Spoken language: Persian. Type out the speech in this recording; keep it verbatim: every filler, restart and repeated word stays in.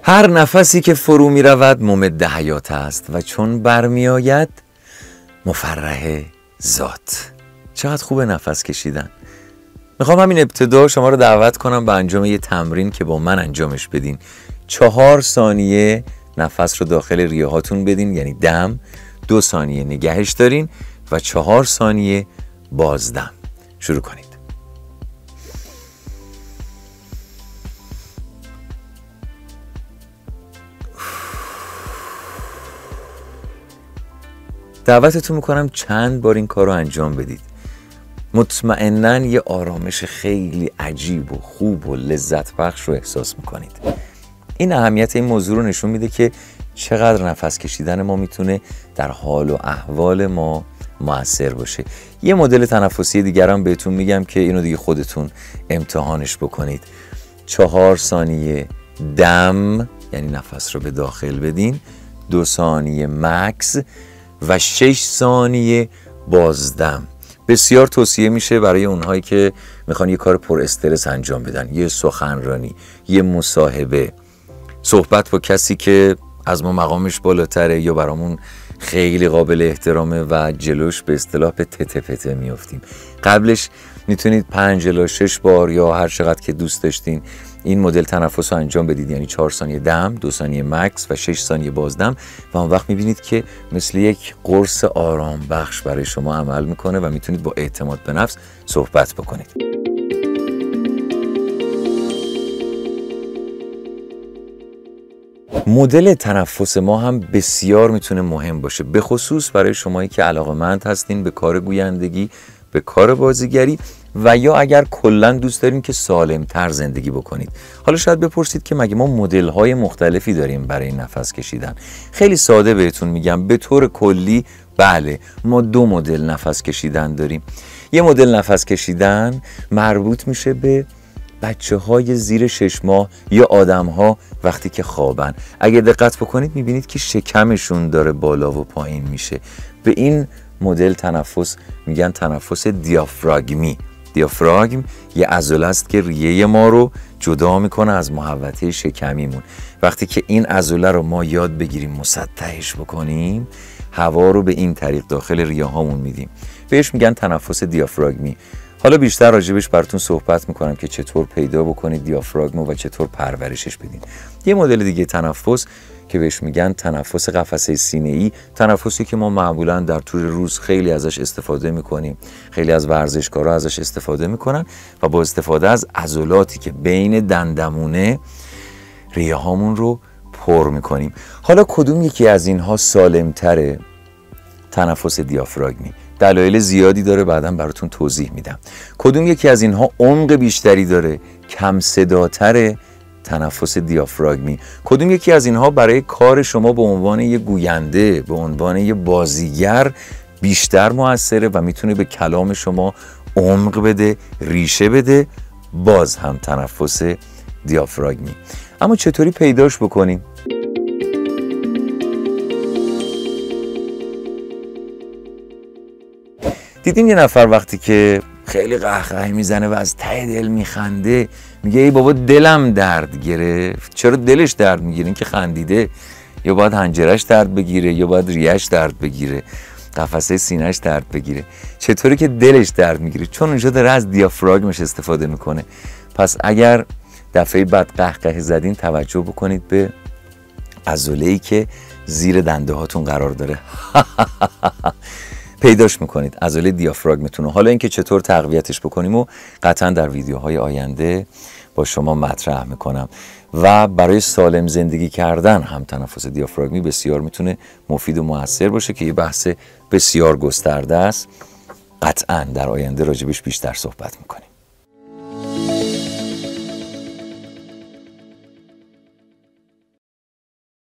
هر نفسی که فرو می رود ممد حیات است و چون برمی آید مفرح ذات. چقدر خوبه نفس کشیدن. میخوام همین ابتدا شما رو دعوت کنم به انجام یه تمرین که با من انجامش بدین. چهار ثانیه نفس رو داخل ریه هاتون بدین، یعنی دم، دو ثانیه نگهش دارین و چهار ثانیه بازدم. شروع کنید. دعوتتون میکنم چند بار این کار رو انجام بدید. مطمئناً یه آرامش خیلی عجیب و خوب و لذت بخش رو احساس میکنید. این اهمیت این موضوع رو نشون میده که چقدر نفس کشیدن ما میتونه در حال و احوال ما مؤثر باشه. یه مدل تنفسی دیگر هم بهتون میگم که اینو دیگه خودتون امتحانش بکنید. چهار ثانیه دم، یعنی نفس رو به داخل بدین، دو ثانیه مکس و شش ثانیه بازدم. بسیار توصیه میشه برای اونهایی که میخوان یه کار پر استرس انجام بدن، یه سخنرانی، یه مصاحبه، صحبت با کسی که از ما مقامش بالاتره یا برامون خیلی قابل احترامه و جلوش به اصطلاح به تته پته میافتیم. قبلش میتونید پنج الی شش بار یا هر چقدر که دوست داشتین این مدل تنفس رو انجام بدید، یعنی چهار ثانیه دم، دو ثانیه مکس و شش ثانیه بازدم، و اون وقت میبینید که مثل یک قرص آرام بخش برای شما عمل میکنه و میتونید با اعتماد به نفس صحبت بکنید. مدل تنفس ما هم بسیار میتونه مهم باشه، به خصوص برای شمایی که علاقه‌مند هستین به کار گویندگی، به کار بازیگری و یا اگر کلا دوست دارین که سالم‌تر زندگی بکنید. حالا شاید بپرسید که مگه ما مدل‌های مختلفی داریم برای نفس کشیدن؟ خیلی ساده بهتون میگم، به طور کلی بله، ما دو مدل نفس کشیدن داریم. یه مدل نفس کشیدن مربوط میشه به بچه های زیر شش ماه یا آدم ها وقتی که خوابن. اگه دقت بکنید میبینید که شکمشون داره بالا و پایین میشه. به این مدل تنفس میگن تنفس دیافراگمی. دیافراگم یه عضله است که ریه ما رو جدا میکنه از محوطه شکمیمون. وقتی که این عضله رو ما یاد بگیریم مسطحش بکنیم، هوا رو به این طریق داخل ریه هامون میدیم. بهش میگن تنفس دیافراگمی. حالا بیشتر راجبش براتون صحبت میکنم که چطور پیدا بکنید دیافراگم و چطور پرورشش بدین. یه مدل دیگه تنفس که بهش میگن تنفس قفسه سینه‌ای، تنفسی که ما معمولا در طول روز خیلی ازش استفاده میکنیم، خیلی از ورزشکارا ازش استفاده میکنن و با استفاده از عضلاتی که بین دندمونه ریه هامون رو پر میکنیم. حالا کدوم یکی از اینها سالمتره؟ تنفس دیافراگمی. دلایل زیادی داره، بعداً براتون توضیح میدم. کدوم یکی از اینها عمق بیشتری داره؟ کم صداتره؟ تنفس دیافراگمی. کدوم یکی از اینها برای کار شما به عنوان یه گوینده، به عنوان یه بازیگر بیشتر موثره و میتونه به کلام شما عمق بده، ریشه بده؟ باز هم تنفس دیافراگمی. اما چطوری پیداش بکنیم؟ دیدین یه نفر وقتی که خیلی قهقه میزنه و از ته دل میخنده میگه ای بابا دلم درد گرفت. چرا دلش درد میگیره؟ این که خندیده. یا باید حنجرش درد بگیره یا باید ریهش درد بگیره، قفسه سینه‌اش درد بگیره. چطوری که دلش درد میگیره؟ چون اونجا داره از دیافراگمش استفاده میکنه. پس اگر دفعه بعد قهقه زدین توجه بکنید به عضله‌ای که زیر دنده هاتون قرار داره. پیداش میکنید، عضله دیافراگمتون. حالا اینکه چطور تقویتش بکنیم و قطعا در ویدیوهای آینده با شما مطرح میکنم. و برای سالم زندگی کردن هم تنفس دیافراگمی بسیار میتونه مفید و موثر باشه که یه بحث بسیار گسترده است. قطعا در آینده راجبش بیشتر صحبت میکنیم.